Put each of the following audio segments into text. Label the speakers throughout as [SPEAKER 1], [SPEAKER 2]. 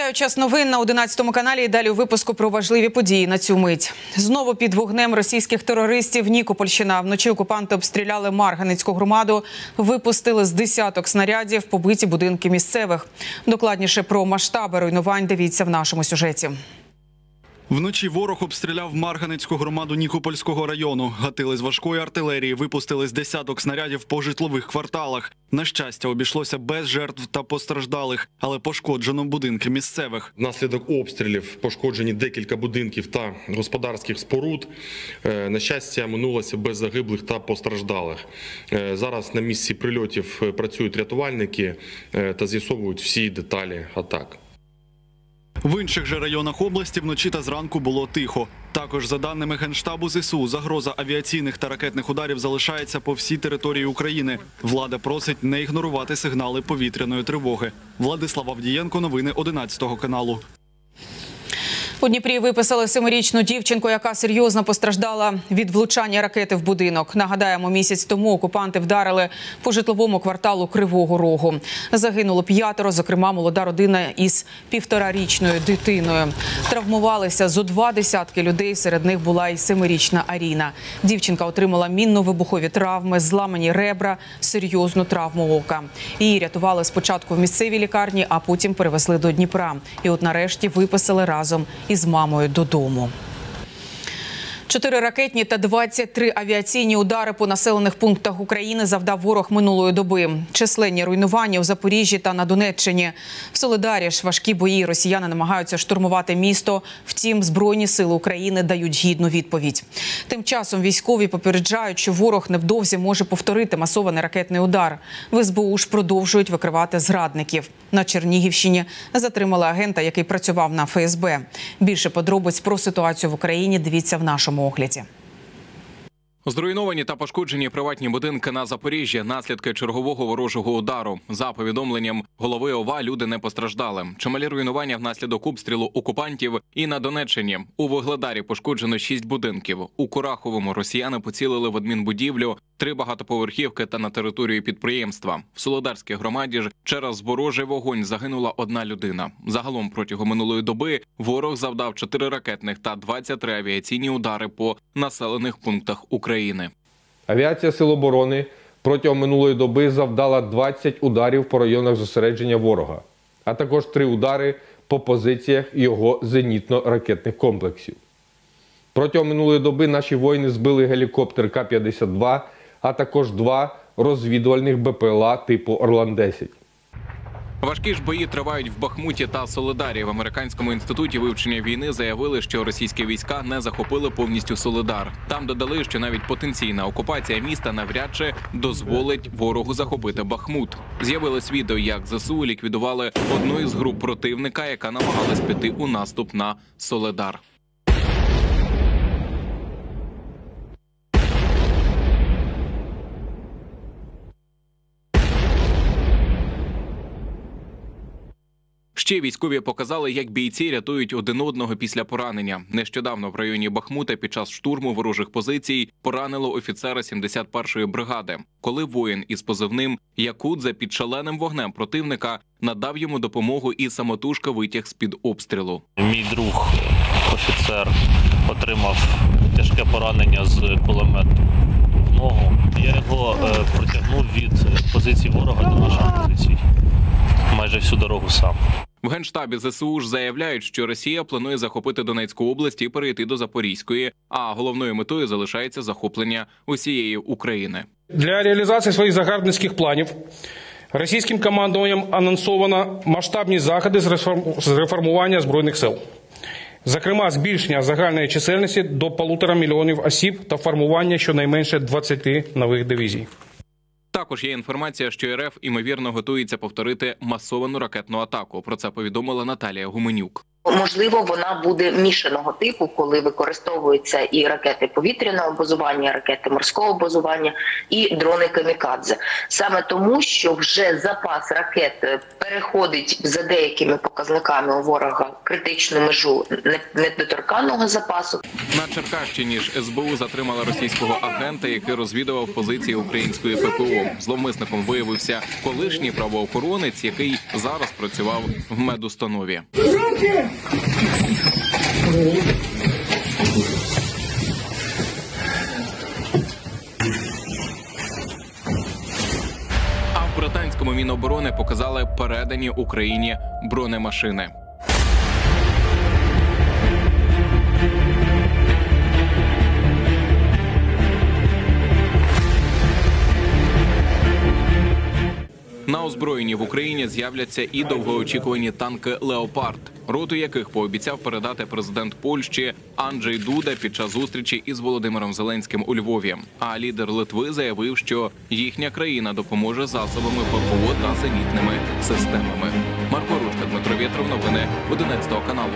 [SPEAKER 1] Вітаю, час новин на 11 каналі. І далі у випуску про важливі події на цю мить. Знову під вогнем російських терористів Нікопольщина. Вночі окупанти обстріляли Марганецьку громаду, випустили з десяток снарядів, побиті будинки місцевих. Докладніше про масштаби руйнувань дивіться в нашому сюжеті.
[SPEAKER 2] Вночі ворог обстріляв Марганецьку громаду Нікопольського району. Гатили з важкої артилерії, випустили з десяток снарядів по житлових кварталах. На щастя, обійшлося без жертв та постраждалих, але пошкоджено будинки місцевих.
[SPEAKER 3] Внаслідок обстрілів пошкоджені декілька будинків та господарських споруд. На щастя, минулося без загиблих та постраждалих. Зараз на місці прильотів працюють рятувальники та з'ясовують всі деталі атак.
[SPEAKER 2] В інших же районах області вночі та зранку було тихо. Також, за даними Генштабу ЗСУ, загроза авіаційних та ракетних ударів залишається по всій території України. Влада просить не ігнорувати сигнали повітряної тривоги. Владислав Авдієнко, новини 11 каналу.
[SPEAKER 1] У Дніпрі виписали 7-річну дівчинку, яка серйозно постраждала від влучання ракети в будинок. Нагадаємо, місяць тому окупанти вдарили по житловому кварталу Кривого Рогу. Загинуло 5, зокрема молода родина із 1,5-річною дитиною. Травмувалися зо 2 десятки людей, серед них була і 7-річна Аріна. Дівчинка отримала мінно-вибухові травми, зламані ребра, серйозну травму ока. Її рятували спочатку в місцевій лікарні, а потім перевезли до Дніпра. І от нарешті виписали разом із мамою додому. 4 ракетні та 23 авіаційні удари по населених пунктах України завдав ворог минулої доби. Численні руйнування у Запоріжжі та на Донеччині. В Солидарі ж важкі бої. Росіяни намагаються штурмувати місто. Втім, Збройні сили України дають гідну відповідь. Тим часом військові попереджають, що ворог невдовзі може повторити масований ракетний удар. В СБУ ж продовжують викривати зрадників. На Чернігівщині затримали агента, який працював на ФСБ. Більше подробиць про ситуацію в Україні дивіться в нашому огляді.
[SPEAKER 4] Зруйновані та пошкоджені приватні будинки на Запоріжжі – наслідки чергового ворожого удару. За повідомленням голови ОВА, люди не постраждали. Чималі руйнування внаслідок обстрілу окупантів і на Донеччині. У Вугледарі пошкоджено 6 будинків. У Кураховому росіяни поцілили в адмінбудівлю, 3 багатоповерхівки та на територію підприємства. В Солидарській громаді ж через ворожий вогонь загинула 1 людина. Загалом протягом минулої доби ворог завдав 4 ракетних та 23 авіаційні удари по населених пунктах України.
[SPEAKER 5] Авіація Сил оборони протягом минулої доби завдала 20 ударів по районах зосередження ворога, а також 3 удари по позиціях його зенітно-ракетних комплексів. Протягом минулої доби наші воїни збили гелікоптер К-52, а також 2 розвідувальних БПЛА типу Орлан-10.
[SPEAKER 4] Важкі ж бої тривають в Бахмуті та Солидарі. В Американському інституті вивчення війни заявили, що російські війська не захопили повністю Солидар. Там додали, що навіть потенційна окупація міста навряд чи дозволить ворогу захопити Бахмут. З'явилось відео, як ЗСУ ліквідували одну із груп противника, яка намагалась піти у наступ на Солидар. Ще військові показали, як бійці рятують один одного після поранення. Нещодавно в районі Бахмута під час штурму ворожих позицій поранило офіцера 71-ї бригади, коли воїн із позивним «Якудза» під шаленим вогнем противника надав йому допомогу і самотужки витяг з-під обстрілу.
[SPEAKER 6] Мій друг, офіцер, отримав тяжке поранення з кулемету в ногу. Я його протягнув від позиції ворога до наших позицій. Майже всю дорогу сам.
[SPEAKER 4] В Генштабі ЗСУ ж заявляють, що Росія планує захопити Донецьку область і перейти до Запорізької, а головною метою залишається захоплення усієї України.
[SPEAKER 7] Для реалізації своїх загарбницьких планів російським командуванням анонсовано масштабні заходи з реформування Збройних сил. Зокрема, збільшення загальної чисельності до 1,5 мільйонів осіб та формування щонайменше 20 нових дивізій.
[SPEAKER 4] Також є інформація, що РФ, ймовірно, готується повторити масовану ракетну атаку. Про це повідомила Наталія Гуменюк.
[SPEAKER 8] Можливо, вона буде мішаного типу, коли використовуються і ракети повітряного базування, ракети морського базування, і дрони камікадзе. Саме тому, що вже запас ракет переходить за деякими показниками у ворога критичну межу недоторканного запасу.
[SPEAKER 4] На Черкащині ж СБУ затримала російського агента, який розвідував позиції української ППО. Зловмисником виявився колишній правоохоронець, який зараз працював в медустанові. А в британському Міноборони показали передані Україні бронемашини. На озброєнні в Україні з'являться і довгоочікувані танки «Леопард», роту яких пообіцяв передати президент Польщі Анджей Дуда під час зустрічі із Володимиром Зеленським у Львові. А лідер Литви заявив, що їхня країна допоможе засобами ППО та зенітними системами. Марко Ручка, Дмитро Вєтров, новини 11 каналу.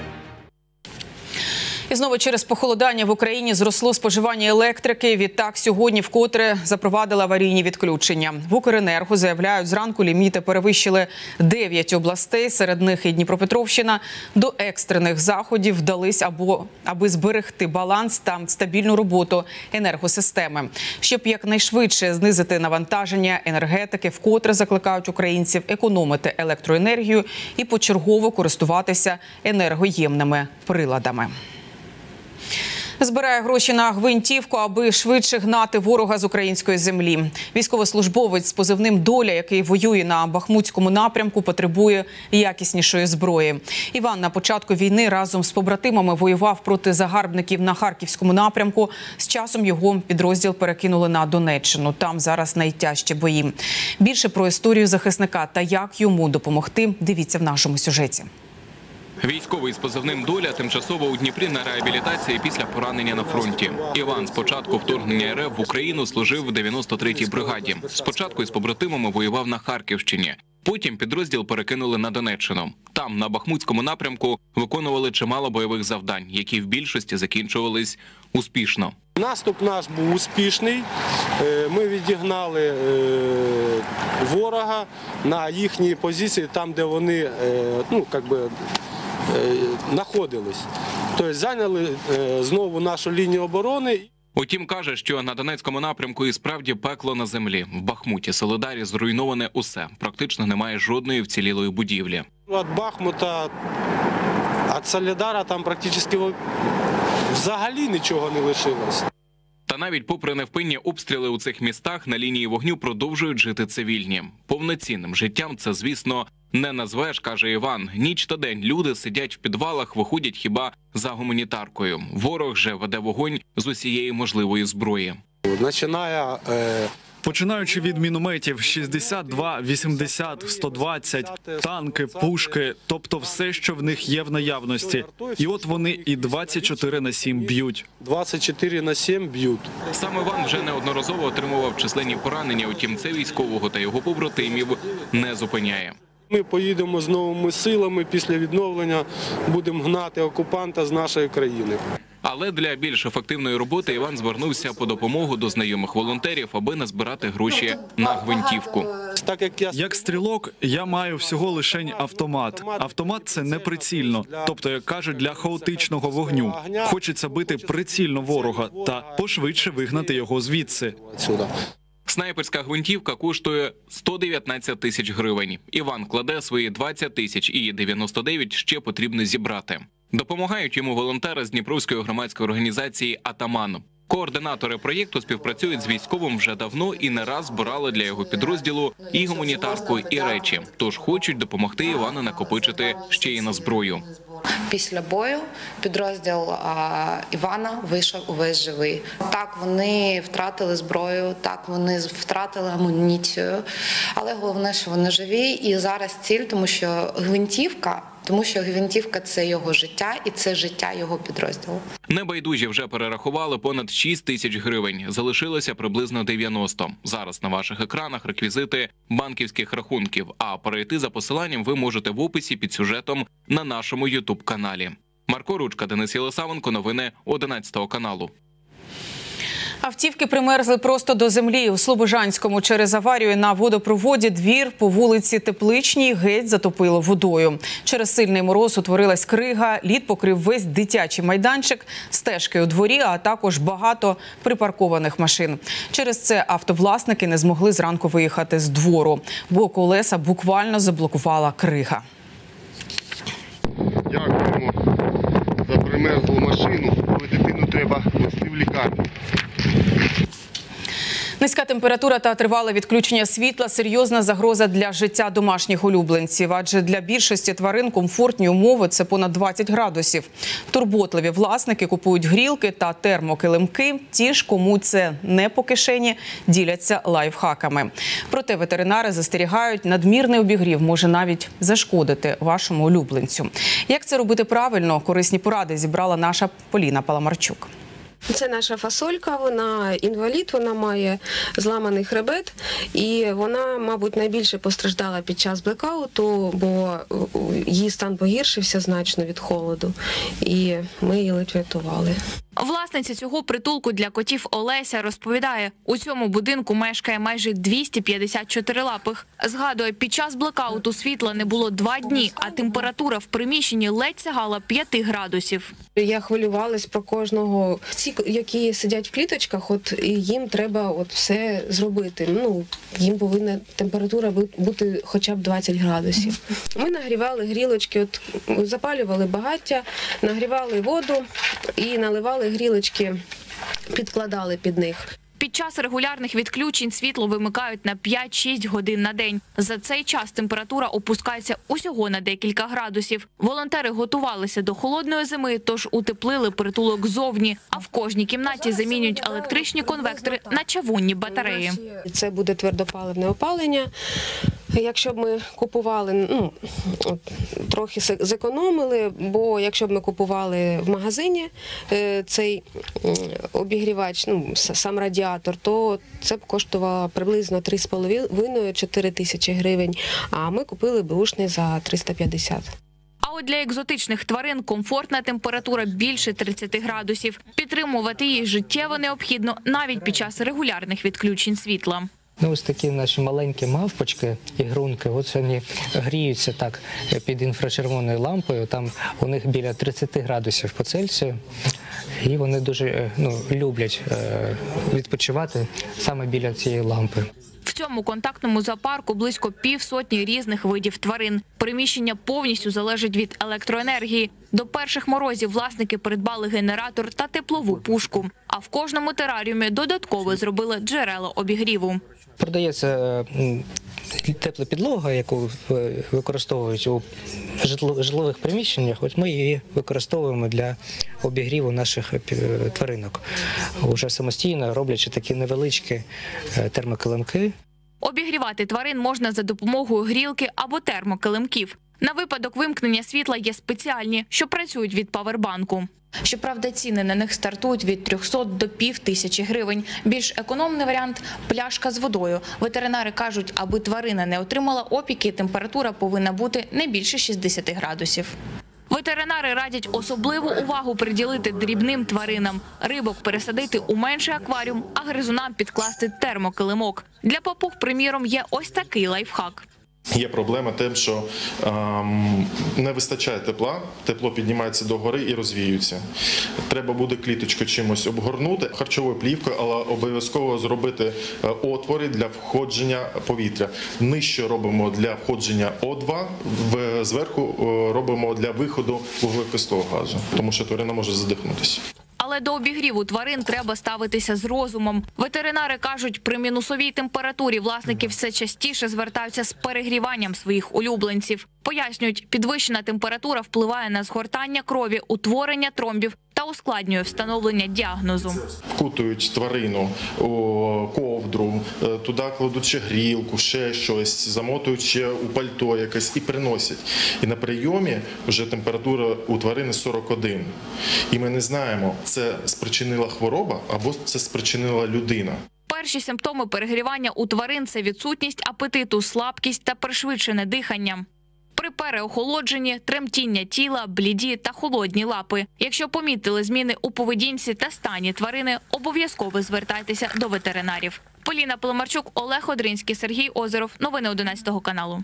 [SPEAKER 1] І знову через похолодання в Україні зросло споживання електрики. Відтак сьогодні вкотре запровадили аварійні відключення. В Укренерго заявляють, зранку ліміти перевищили 9 областей, серед них і Дніпропетровщина. До екстрених заходів вдались, аби зберегти баланс та стабільну роботу енергосистеми. Щоб якнайшвидше знизити навантаження енергетики, вкотре закликають українців економити електроенергію і почергово користуватися енергоємними приладами. Збирає гроші на гвинтівку, аби швидше гнати ворога з української землі. Військовослужбовець з позивним «Доля», який воює на Бахмутському напрямку, потребує якіснішої зброї. Іван на початку війни разом з побратимами воював проти загарбників на Харківському напрямку. З часом його підрозділ перекинули на Донеччину. Там зараз найтяжчі бої. Більше про історію захисника та як йому допомогти – дивіться в нашому сюжеті.
[SPEAKER 4] Військовий з позивним «Доля» тимчасово у Дніпрі на реабілітації після поранення на фронті. Іван з початку вторгнення РФ в Україну служив в 93-й бригаді. Спочатку із побратимами воював на Харківщині. Потім підрозділ перекинули на Донеччину. Там, на Бахмутському напрямку, виконували чимало бойових завдань, які в більшості закінчувались успішно.
[SPEAKER 9] Наступ наш був успішний. Ми відігнали ворога на їхні позиції, там, де вони знаходились. Тобто зайняли знову нашу лінію оборони.
[SPEAKER 4] Утім, каже, що на Донецькому напрямку і справді пекло на землі. В Бахмуті, Солидарі зруйноване усе. Практично немає жодної вцілілої будівлі.
[SPEAKER 9] Від Бахмута, від Солидара там практично взагалі нічого не лишилось.
[SPEAKER 4] Та навіть попри невпинні обстріли у цих містах, на лінії вогню продовжують жити цивільні. Повноцінним життям це, звісно, не назвеш, каже Іван. Ніч та день люди сидять в підвалах, виходять хіба за гуманітаркою. Ворог же веде вогонь з усієї можливої зброї.
[SPEAKER 2] Починаючи від мінометів 62, 80, 120, танки, пушки, тобто все, що в них є в наявності. І от вони і 24/7 б'ють.
[SPEAKER 9] 24/7 б'ють.
[SPEAKER 4] Сам Іван вже неодноразово отримував численні поранення, утім це військового та його побратимів не зупиняє.
[SPEAKER 9] Ми поїдемо з новими силами, після відновлення будемо гнати окупанта з нашої країни.
[SPEAKER 4] Але для більш ефективної роботи Іван звернувся по допомогу до знайомих волонтерів, аби назбирати гроші на гвинтівку.
[SPEAKER 2] Як стрілок, я маю всього лишень автомат. Автомат – це не прицільно, тобто, як кажуть, для хаотичного вогню. Хочеться бити прицільно ворога та пошвидше вигнати його звідси.
[SPEAKER 4] Снайперська гвинтівка коштує 119 тисяч гривень. Іван кладе свої 20 тисяч і 99 ще потрібно зібрати. Допомагають йому волонтери з Дніпровської громадської організації «Атаман». Координатори проєкту співпрацюють з військовим вже давно і не раз збирали для його підрозділу і гуманітарку, і речі. Тож хочуть допомогти Івану накопичити ще й на зброю.
[SPEAKER 10] Після бою підрозділ Івана вийшов увесь живий. Так, вони втратили зброю, так, вони втратили амуніцію, але головне, що вони живі. І зараз ціль, тому що гвинтівка, тому що гвинтівка – це його життя і це життя його підрозділу.
[SPEAKER 4] Небайдужі вже перерахували понад 6 тисяч гривень. Залишилося приблизно 90. Зараз на ваших екранах реквізити банківських рахунків. А перейти за посиланням ви можете в описі під сюжетом на нашому YouTube-каналі. Марко Ручка, Денис Єлисавенко, новини 11 каналу.
[SPEAKER 1] Автівки примерзли просто до землі. У Слобожанському через аварію на водопроводі двір по вулиці Тепличній геть затопило водою. Через сильний мороз утворилась крига, лід покрив весь дитячий майданчик, стежки у дворі, а також багато припаркованих машин. Через це автовласники не змогли зранку виїхати з двору, бо колеса буквально заблокувала крига.
[SPEAKER 11] Дякуємо за примерзлу машину, коли дитину треба везти в лікарню.
[SPEAKER 1] Низька температура та тривале відключення світла – серйозна загроза для життя домашніх улюбленців. Адже для більшості тварин комфортні умови – це понад 20 градусів. Турботливі власники купують грілки та термокилимки. Ті ж, кому це не по кишені, діляться лайфхаками. Проте ветеринари застерігають, надмірний обігрів може навіть зашкодити вашому улюбленцю. Як це робити правильно? Корисні поради зібрала наша Поліна Паламарчук.
[SPEAKER 12] Це наша фасолька, вона інвалід, вона має зламаний хребет і вона, мабуть, найбільше постраждала під час блекауту, бо її стан погіршився значно від холоду і ми її ледь врятували.
[SPEAKER 13] Власниця цього притулку для котів Олеся розповідає, у цьому будинку мешкає майже 250 чотирилапих. Згадує, під час блекауту світла не було 2 дні, а температура в приміщенні ледь сягала 5 градусів.
[SPEAKER 12] Я хвилювалась про кожного. Ці, які сидять в кліточках, їм треба все зробити. Їм повинна температура бути хоча б 20 градусів. Ми нагрівали грілочки, запалювали багаття, нагрівали воду і наливали грілочки, підкладали під них.
[SPEAKER 13] Під час регулярних відключень світло вимикають на 5-6 годин на день. За цей час температура опускається усього на декілька градусів. Волонтери готувалися до холодної зими, тож утеплили притулок ззовні, а в кожній кімнаті замінюють електричні конвектори на чавунні батареї.
[SPEAKER 12] Це буде твердопаливне опалення. Якщо б ми купували, трохи зекономили, бо якщо б ми купували в магазині цей обігрівач, сам радіатор, то це б коштувало приблизно 3,5-4 тисячі гривень, а ми купили бушний за 350.
[SPEAKER 13] А от для екзотичних тварин комфортна температура більше 30 градусів. Підтримувати її життєво необхідно навіть під час регулярних відключень світла.
[SPEAKER 14] Ось такі наші маленькі мавпочки, ігрунки, вони гріються так під інфрачервоною лампою, там у них біля 30 градусів по Цельсію, і вони дуже люблять відпочивати саме біля цієї лампи.
[SPEAKER 13] В цьому контактному зоопарку близько півсотні різних видів тварин. Приміщення повністю залежить від електроенергії. До перших морозів власники придбали генератор та теплову пушку. А в кожному тераріумі додатково зробили джерело обігріву.
[SPEAKER 14] Продається тепла підлога, яку використовують у житлових приміщеннях. От ми її використовуємо для обігріву наших тваринок. Уже самостійно роблячи такі невеличкі термокилимки.
[SPEAKER 13] Обігрівати тварин можна за допомогою грілки або термокилимків. На випадок вимкнення світла є спеціальні, що працюють від павербанку. Щоправда, ціни на них стартують від 300 до 500 гривень. Більш економний варіант – пляшка з водою. Ветеринари кажуть, аби тварина не отримала опіки, температура повинна бути не більше 60 градусів. Ветеринари радять особливу увагу приділити дрібним тваринам. Рибок пересадити у менший акваріум, а гризунам підкласти термокилимок. Для папуг, приміром, є ось такий лайфхак.
[SPEAKER 15] Є проблема тим, що не вистачає тепла, тепло піднімається догори і розвіюється. Треба буде кліточку чимось обгорнути, харчовою плівкою, але обов'язково зробити отвори для входження повітря. Нижче робимо для входження О2, зверху робимо для виходу вуглекислого газу, тому що тварина може задихнутися.
[SPEAKER 13] Але до обігріву тварин треба ставитися з розумом. Ветеринари кажуть, при мінусовій температурі власники все частіше звертаються з перегріванням своїх улюбленців. Пояснюють, підвищена температура впливає на згортання крові, утворення тромбів та ускладнює встановлення діагнозу.
[SPEAKER 15] Вкутують тварину у ковдру, туди кладуть ще грілку, ще щось, замотують ще у пальто якесь і приносять. І на прийомі вже температура у тварини 41. І ми не знаємо, це спричинила хвороба або це спричинила людина.
[SPEAKER 13] Перші симптоми перегрівання у тварин – це відсутність апетиту, слабкість та пришвидшене дихання. При переохолодженні – тремтіння тіла, бліді та холодні лапи. Якщо помітили зміни у поведінці та стані тварини, обов'язково звертайтеся до ветеринарів. Поліна Поломарчук, Олег Одринський, Сергій Озеров. Новини 11 каналу.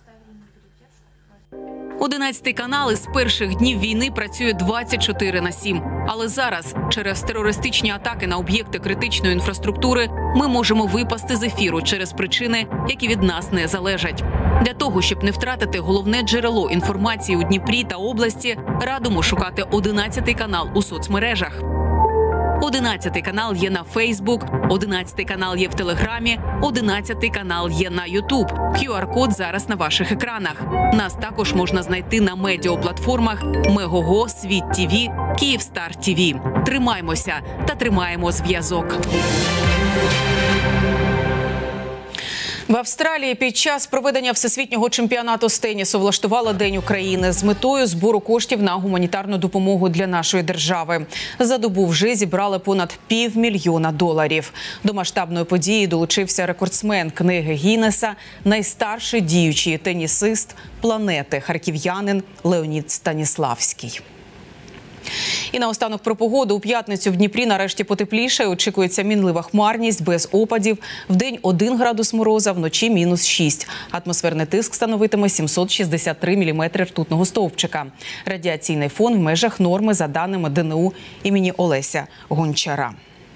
[SPEAKER 1] 11 канал із перших днів війни працює 24/7. Але зараз, через терористичні атаки на об'єкти критичної інфраструктури, ми можемо випасти з ефіру через причини, які від нас не залежать. Для того, щоб не втратити головне джерело інформації у Дніпрі та області, радимо шукати 11 канал у соцмережах. 11 канал є на Фейсбук, 11 канал є в Телеграмі, 11 канал є на Ютуб. QR-код зараз на ваших екранах. Нас також можна знайти на медіаплатформах Мегого, Світ ТВ, Київстар ТВ. Тримаймося та тримаємо зв'язок. В Австралії під час проведення всесвітнього чемпіонату з тенісу влаштувала День України з метою збору коштів на гуманітарну допомогу для нашої держави. За добу вже зібрали понад $500 000. До масштабної події долучився рекордсмен книги Гіннеса, найстарший діючий тенісист планети – харків'янин Леонід Станіславський. І наостанок про погоду. У п'ятницю в Дніпрі нарешті потеплішає. Очікується мінлива хмарність, без опадів. Вдень 1 градус мороза, вночі -6. Атмосферний тиск становитиме 763 мм ртутного стовпчика. Радіаційний фон в межах норми за даними ДНУ імені Олеся Гончара.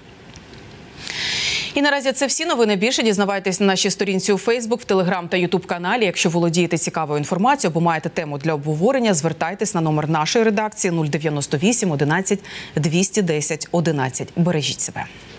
[SPEAKER 1] І наразі це всі новини. Більше дізнавайтесь на нашій сторінці у Фейсбук, в Телеграм та Ютуб каналі. Якщо володієте цікавою інформацією або маєте тему для обговорення, звертайтесь на номер нашої редакції 098 11 210 11. Бережіть себе.